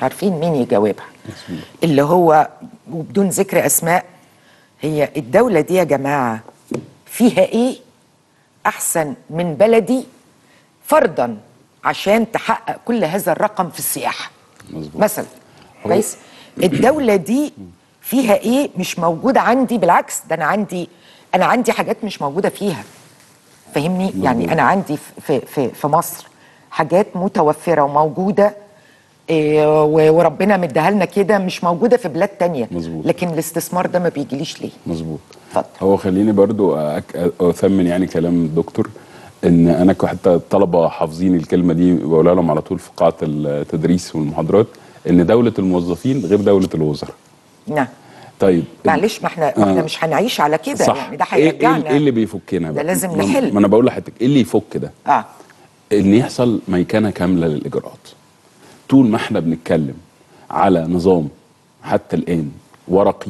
مش عارفين مين يجاوبها، اللي هو وبدون ذكر اسماء، هي الدولة دي يا جماعة فيها ايه احسن من بلدي فرضا عشان تحقق كل هذا الرقم في السياحة مثلا؟ كويس. الدولة دي فيها ايه مش موجودة عندي؟ بالعكس ده انا عندي حاجات مش موجودة فيها، فاهمني؟ يعني انا عندي في مصر حاجات متوفرة وموجودة، وربنا مديها لنا كده، مش موجودة في بلاد تانية. مظبوط. لكن الاستثمار ده ما بيجيليش ليه؟ مظبوط. اتفضل. هو خليني برضو اثمن يعني كلام الدكتور، ان انا حتى الطلبه حافظين الكلمه دي بقولها لهم على طول في قاعه التدريس والمحاضرات، ان دوله الموظفين غير دوله الوزراء. نعم. طيب معلش، ما احنا مش هنعيش على كده. صح. يعني ده هيرجعنا ايه اللي بيفكنا بقى؟ ده لازم نحل. ما انا بقول لحضرتك ايه اللي يفك ده؟ ان يحصل ميكنه كامله للاجراءات. طول ما احنا بنتكلم على نظام حتى الان ورقي،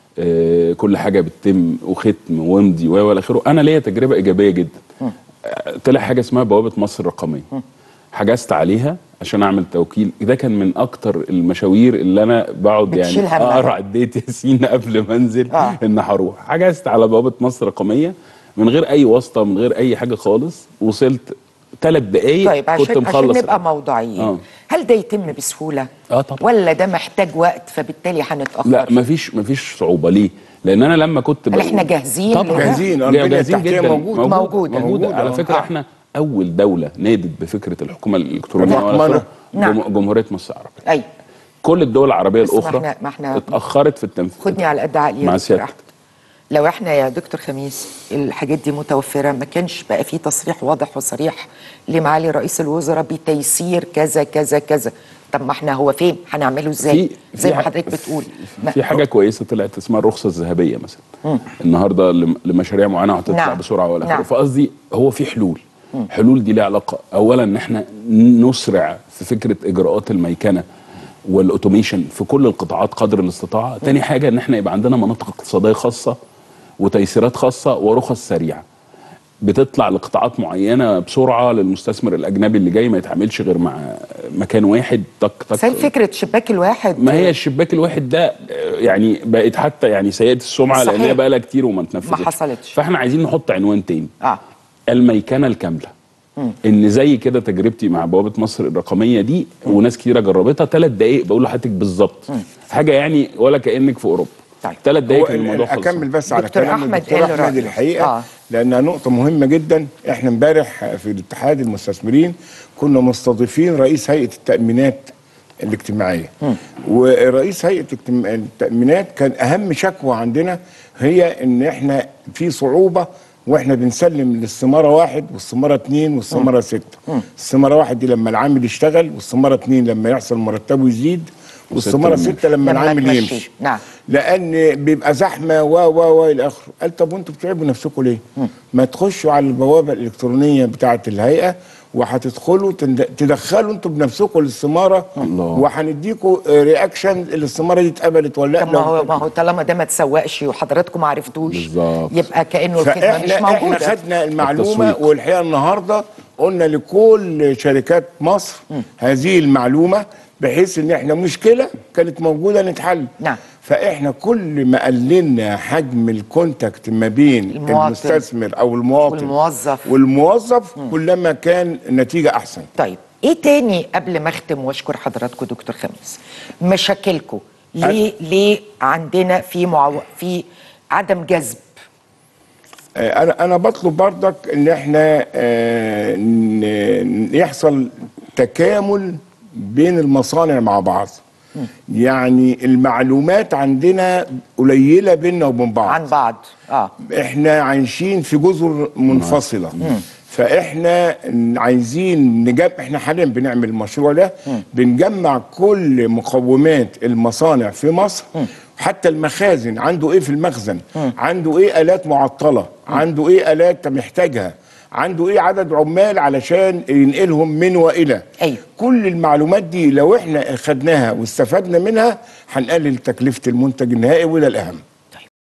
كل حاجه بتتم وختم وامضي والى اخره. انا ليا تجربه ايجابيه جدا. طلع حاجه اسمها بوابه مصر الرقميه، حجزت عليها عشان اعمل توكيل. ده كان من اكتر المشاوير اللي انا بقعد يعني اقرا الديت ياسين قبل ما انزل ان هروح. حجزت على بوابه مصر الرقميه من غير اي واسطه، من غير اي حاجه خالص. وصلت 3 دقايق طيب كنت مخلص. عشان نبقى موضوعيين، هل ده يتم بسهوله؟ طبعا. ولا ده محتاج وقت فبالتالي هنتاخر؟ لا، مفيش صعوبه. ليه؟ لان انا لما كنت هل احنا جاهزين؟ طبعا جاهزين جدا. موجوده. على فكره احنا اول دوله نادت بفكره الحكومه الالكترونيه جمهوريه مصر العربيه. ايوه. كل الدول العربيه الاخرى ما احنا اتاخرت في التنفيذ. خدني على قد عقلي مع سيادتك. لو احنا يا دكتور خميس الحاجات دي متوفره، ما كانش بقى في تصريح واضح وصريح لمعالي رئيس الوزراء بتيسير كذا كذا كذا. طب ما احنا هو فين؟ هنعمله ازاي؟ زي ما حضرتك بتقول في حاجه كويسه طلعت اسمها الرخصه الذهبيه مثلا النهارده لمشاريع معينه هتطلع بسرعه ولا اخره. فقصدي هو في حلول دي ليها علاقه اولا ان احنا نسرع في فكره اجراءات الميكنه والاوتوميشن في كل القطاعات قدر الاستطاعه. تاني حاجه ان احنا يبقى عندنا مناطق اقتصاديه خاصه وتيسيرات خاصه ورخص سريعه بتطلع لقطاعات معينه بسرعه للمستثمر الاجنبي اللي جاي، ما يتعاملش غير مع مكان واحد. فكره الشباك الواحد، ما هي الشباك الواحد ده يعني بقت حتى يعني سيئه السمعه لان هي بقى لها كتير وما اتنفذتش، ما حصلتش. فاحنا عايزين نحط عنوان تاني، الميكنه الكامله. ان زي كده تجربتي مع بوابه مصر الرقميه دي وناس كتيره جربتها، 3 دقائق بقول لحضرتك بالظبط، حاجه يعني ولا كانك في اوروبا. 3 دقائق الموضوع خلص. اكمل بس على كلام الدكتور احمد الحقيقه لانها نقطه مهمه جدا. احنا امبارح في اتحاد المستثمرين كنا مستضيفين رئيس هيئه التامينات الاجتماعيه، ورئيس هيئه التامينات كان اهم شكوى عندنا هي ان احنا في صعوبه واحنا بنسلم الاستماره 1 والاستماره 2 والاستماره 6. الاستماره 1 دي لما العامل يشتغل، والاستماره 2 لما يحصل مرتبه يزيد، والاستماره 6 لما العامل يمشي. نعم. لان بيبقى زحمه و الى اخره. قال طب وانتوا بتتعبوا نفسكم ليه؟ ما تخشوا على البوابه الالكترونيه بتاعه الهيئه وهتدخلوا تدخلوا انتوا بنفسكم الاستماره، وهنديكم رياكشن الاستماره دي اتقبلت ولا لا. ما هو طالما ده ما تسوقش وحضراتكم ما عرفتوش يبقى كانه الخدمه مش موجوده. احنا خدنا المعلومه والحقيقه النهارده قلنا لكل شركات مصر هذه المعلومه بحيث ان احنا مشكله كانت موجوده نتحل. نعم. فاحنا كل ما قللنا حجم الكونتاكت ما بين المستثمر او المواطن والموظف كلما كان النتيجه احسن. طيب ايه تاني قبل ما اختم واشكر حضراتكم دكتور خميس؟ مشاكلكم ليه عندنا في عدم جذب؟ انا بطلب بردك ان احنا يحصل تكامل بين المصانع مع بعض. يعني المعلومات عندنا قليله بيننا وبين بعض عن بعض. احنا عايشين في جزر منفصله. فاحنا عايزين احنا حاليا بنعمل المشروع ده، بنجمع كل مقومات المصانع في مصر، حتى المخازن عنده ايه في المخزن، عنده ايه آلات معطله، عنده ايه آلات محتاجها، عنده ايه عدد عمال علشان ينقلهم من والى. أيوه. كل المعلومات دي لو احنا خدناها واستفدنا منها هنقلل تكلفه المنتج النهائي، وده الاهم.